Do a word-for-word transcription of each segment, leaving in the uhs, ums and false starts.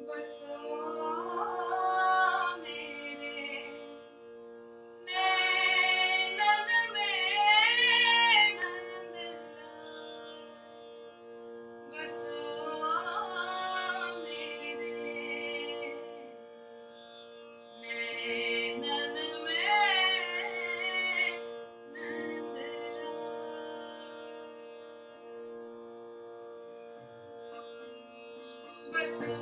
बसो मेरे नैनन में नंदलाल, बसो मेरे नैनन में नंदलाल, बसो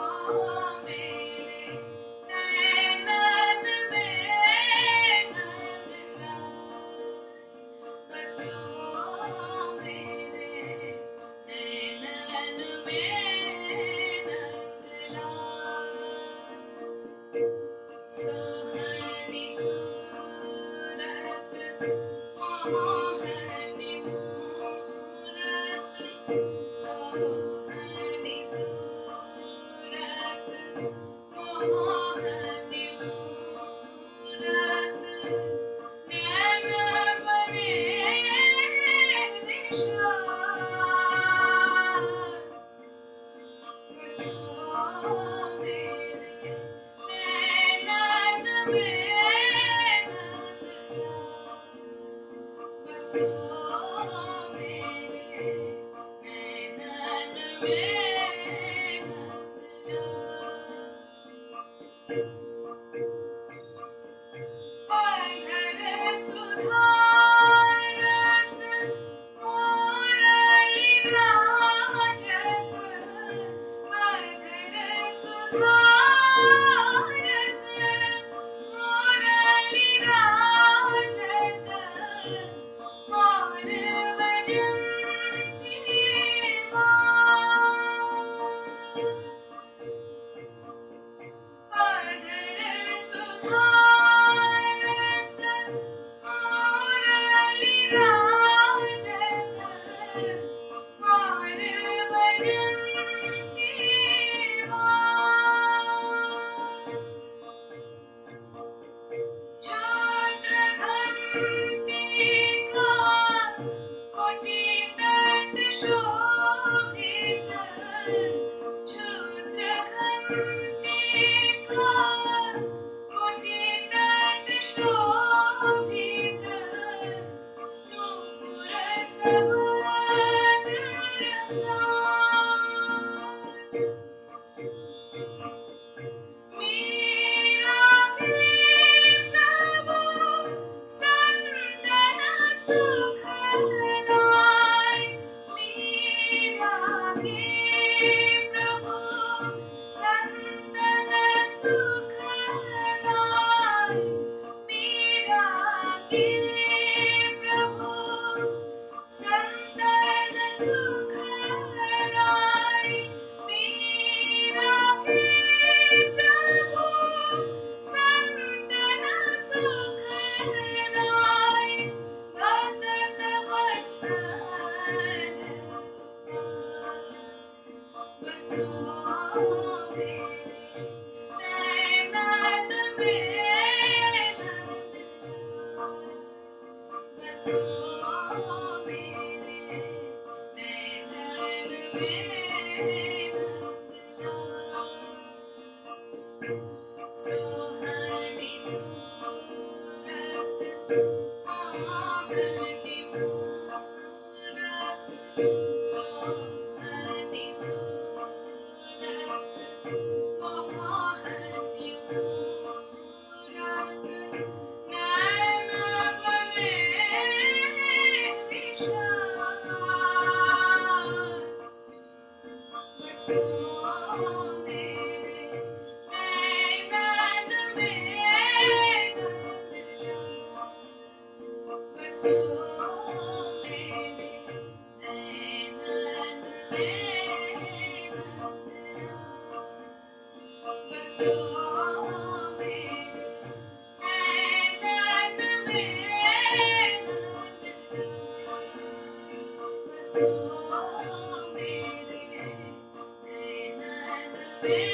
मेरे नैनन में नंदलाल, बसो मेरे नैनन में नंदलाल। सोहनी सूरत मोहनी मूरत, सोहनी सूरत मोहनी मूरत, नैन बने विशाल, बसो मेरे नैनन में नंदलाल, बसो मेरे नैनन में नंदलाल। अधर सुधारस मुरली राजत, अधर सुधारस मुरली राजत, और बजंती माँ। अधर सुधारस मुरली राजत, और बजंती माँ। क्षुद्र घंटिका कोटि तट शोभित, क्षुद्र घंटिका कोटि तट शोभित, नूपुर सबद रसाल। मीरा के प्रभु संतन सुखदाय, मीरा के प्रभु संतन सुखदाय, मीरा के प्रभु संतन सुखदाय, मीरा के प्रभु संतन सुखदाय, भगत वत्सल गोपाल, बसो मेरे नैनन में नंदलाल, बसो मेरे नैनन में नंदलाल। सोहनी सूरत मोहनी मूरत, सोहनी सूरत मोहनी मूरत, नैन बने विशाल, बसो मेरे नैनन में नंदलाल, बसो मेरे नैनन में नंदलाल, बसो मेरे नैनन में नंदलाल, बसो मेरे नैनन में